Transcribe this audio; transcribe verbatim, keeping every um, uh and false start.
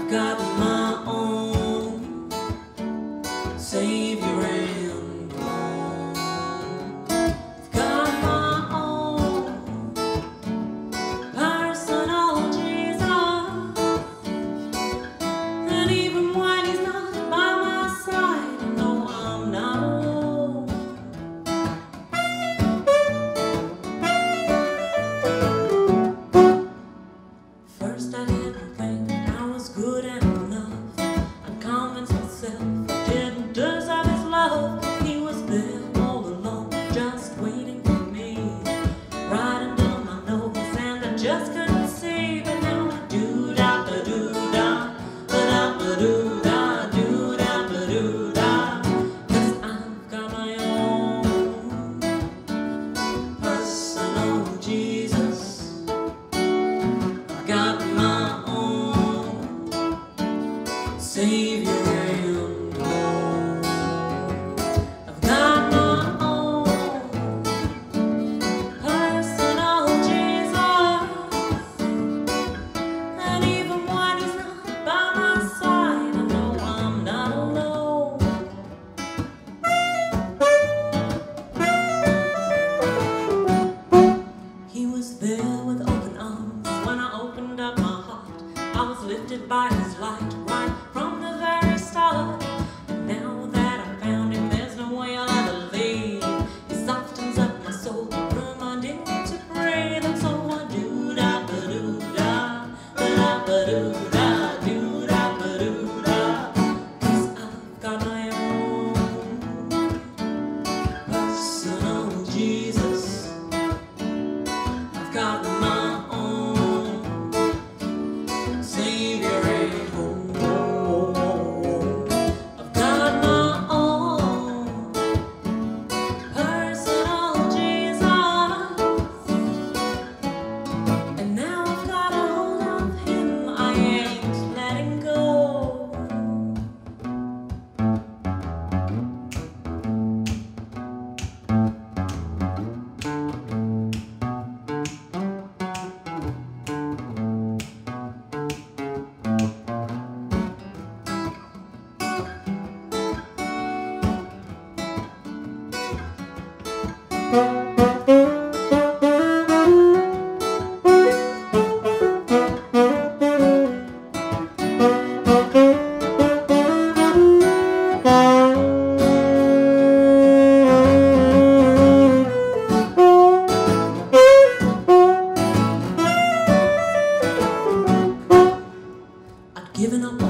I've got my own Savior and home. I've got my own personal Jesus, and even when He's not by my side, I know I'm not alone. First I didn't think I was good enough. I convinced myself I didn't deserve His love. He was there all along, just waiting for me, right under my nose, and I just couldn't see. But now I do da ba do da, ba da ba do da, do da ba do da, 'cause I've got my own personal Jesus. I've got my own Savior and home. I've got my own personal Jesus, and even when He's not by my side, I know I'm not alone. He was there with open arms when I opened up my heart. I was lifted by His light right from the very start. And now that I found Him, there's no way I'll ever leave. He softens up my soul, reminding me to breathe. And so I do da ba do da, ba da ba do da, do da ba do da, 'cause I've got my own personal Jesus. I've got my own Savior and home. I've got my own personal Jesus, and now I've got a hold of Him. I ain't letting go. I'd given up